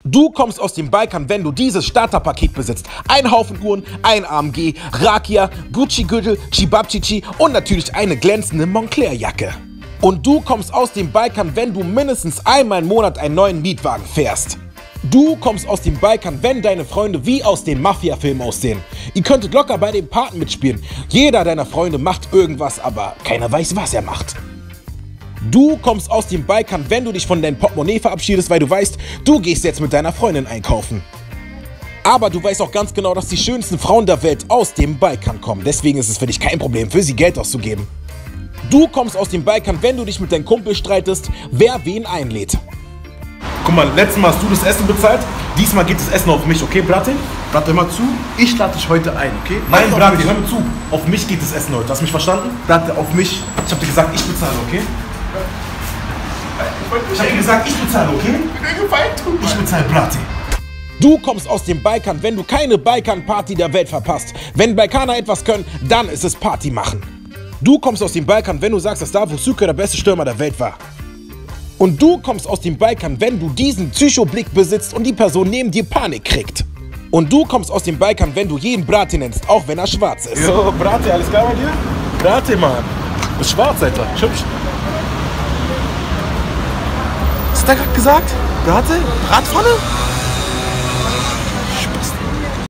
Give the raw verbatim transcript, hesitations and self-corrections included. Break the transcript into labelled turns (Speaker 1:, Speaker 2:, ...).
Speaker 1: Du kommst aus dem Balkan, wenn du dieses Starterpaket besitzt. Ein Haufen Uhren, ein A M G, Rakia, Gucci-Gürtel, Chibabchichi und natürlich eine glänzende Moncler-Jacke. Und du kommst aus dem Balkan, wenn du mindestens einmal im Monat einen neuen Mietwagen fährst. Du kommst aus dem Balkan, wenn deine Freunde wie aus den Mafia-Filmen aussehen. Ihr könntet locker bei den Paten mitspielen. Jeder deiner Freunde macht irgendwas, aber keiner weiß, was er macht. Du kommst aus dem Balkan, wenn du dich von deinem Portemonnaie verabschiedest, weil du weißt, du gehst jetzt mit deiner Freundin einkaufen. Aber du weißt auch ganz genau, dass die schönsten Frauen der Welt aus dem Balkan kommen. Deswegen ist es für dich kein Problem, für sie Geld auszugeben. Du kommst aus dem Balkan, wenn du dich mit deinem Kumpel streitest, wer wen einlädt.
Speaker 2: Guck mal, letztes Mal hast du das Essen bezahlt, diesmal geht das Essen auf mich, okay, Bratin?
Speaker 3: Bratin, hör mal zu, ich lade dich heute ein, okay?
Speaker 2: Nein, Bratin, hör mir zu, auf mich geht das Essen heute, hast du mich verstanden?
Speaker 3: Bratin, auf mich.
Speaker 2: Ich hab dir gesagt, ich bezahle, okay? Ich hab dir gesagt, ich bezahle, okay? Ich bezahle, Bratin.
Speaker 1: Du kommst aus dem Balkan, wenn du keine Balkan-Party der Welt verpasst. Wenn Balkaner etwas können, dann ist es Party machen. Du kommst aus dem Balkan, wenn du sagst, dass Davor Suker der beste Stürmer der Welt war. Und du kommst aus dem Balkan, wenn du diesen Psychoblick besitzt und die Person neben dir Panik kriegt. Und du kommst aus dem Balkan, wenn du jeden Bratin nennst, auch wenn er schwarz ist.
Speaker 2: Jo, Bratin, alles klar bei dir? Bratin, Mann. Du bist schwarz, Alter. Hübsch.
Speaker 3: Was hat er gerade gesagt? Bratin? Bratpfanne?